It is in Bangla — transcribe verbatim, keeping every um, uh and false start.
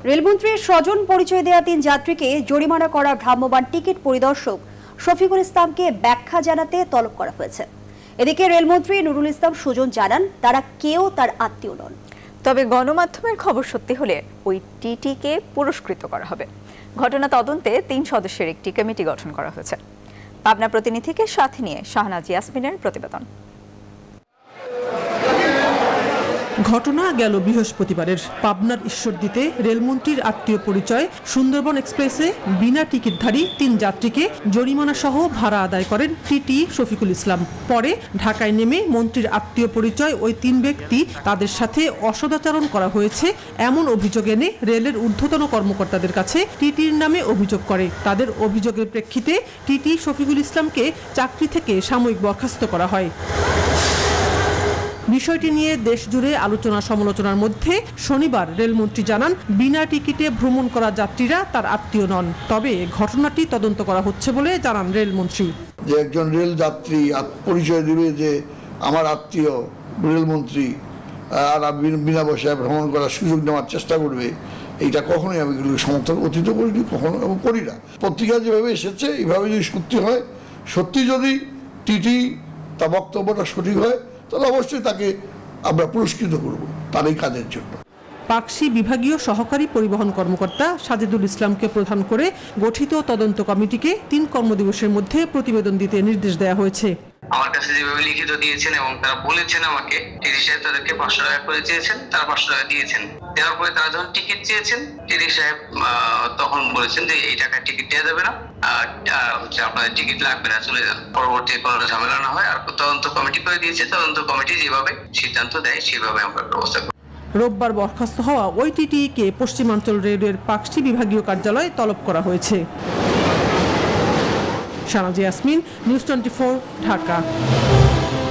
রেলমন্ত্রীর স্বজন পরিচয় দেয়া তিন যাত্রীকে জরিমানা করা ভ্রাম্যমাণ টিকিট পরিদর্শক শফিকুল ইসলামকে ব্যাখ্যা জানাতে তলব করা হয়েছে। এদিকে রেলমন্ত্রী নুরুল ইসলাম সুজন জানান তারা কেউ তার আত্মীয় নন। তবে গণমাধ্যমের খবর সত্যি হলে ওই টিটিকে পুরস্কৃত করা হবে। ঘটনা তদন্তে তিন সদস্যের একটি কমিটি গঠন করা হয়েছে। পাবনা প্রতিনিধিকে সাথে নিয়ে শাহনাজ ইয়াসমিনের প্রতিবেদন। ঘটনা গেল বৃহস্পতিবারের। পাবনার ঈশ্বরদীতে রেলমন্ত্রীর আত্মীয় পরিচয় সুন্দরবন এক্সপ্রেসে বিনা টিকিটধারী তিন যাত্রীকে জরিমানা সহ ভাড়া আদায় করেন টিটি শফিকুল ইসলাম। পরে ঢাকায় নেমে মন্ত্রীর আত্মীয় পরিচয় ওই তিন ব্যক্তি তাদের সাথে অসদাচরণ করা হয়েছে এমন অভিযোগ এনে রেলের ঊর্ধ্বতন কর্মকর্তাদের কাছে টিটির নামে অভিযোগ করে। তাদের অভিযোগের প্রেক্ষিতে টিটি শফিকুল ইসলামকে চাকরি থেকে সাময়িক বরখাস্ত করা হয়। বিষয়টি নিয়ে দেশজুড়ে আলোচনা সমালোচনার মধ্যে শনিবার রেলমন্ত্রী জানান বিনা টিকিটে ভ্রমণ করা যাত্রীরা তার আত্মীয় নন। তবে ঘটনাটি তদন্ত করা হচ্ছে বলে জানান রেলমন্ত্রী। যে একজন রেল যাত্রী পরিচয় দিবে যে আমার আত্মীয় রেলমন্ত্রী আর বিনা পয়সায় ভ্রমণ করার সুযোগ নেওয়ার চেষ্টা করবে, এইটা কখনোই আমি সমর্থন অতীত করিনি, কখনো করি না। পত্রিকা যেভাবে এসেছে এইভাবে যদি সত্যি হয়, সত্যি যদি টিটি তা বক্তব্যটা সঠিক হয়, তাহলে অবশ্যই তাকে আমরা পুরস্কৃত করব তার এই কাজের জন্য। পাকশি বিভাগীয় সহকারী পরিবহন কর্মকর্তা সাজেদুল ইসলামকে প্রধান করে গঠিত তদন্ত কমিটিকে তিন কর্মদিবসের মধ্যে প্রতিবেদন দিতে নির্দেশ দেওয়া হয়েছে। আমার কাছে যেভাবে লিখিত দিয়েছেন এবং তারা বলেছেন আমাকে টিটি সাহেব তাদেরকে পাঁচশো টাকা করে চেয়েছেন, তারা পাঁচশো টাকা দিয়েছেন। দেওয়ার পরে তারা যখন টিকিট চেয়েছেন টিটি সাহেব তখন বলেছেন যে এই টাকায় টিকিট দেওয়া যাবে না, হচ্ছে আপনাদের টিকিট লাগবে না, চলে যান। পরবর্তী কোনো ঝামেলা না হয় আর তদন্ত কমিটি করে দিয়েছে। তদন্ত কমিটি যেভাবে সিদ্ধান্ত দেয় সেভাবে আমরা ব্যবস্থা করি। রোববার বরখাস্ত হওয়া ওই টিটিকে পশ্চিমাঞ্চল রেলওয়ের পাকশি বিভাগীয় কার্যালয়ে তলব করা হয়েছে। Shahnaz Yasmin, news twenty four, Dhaka.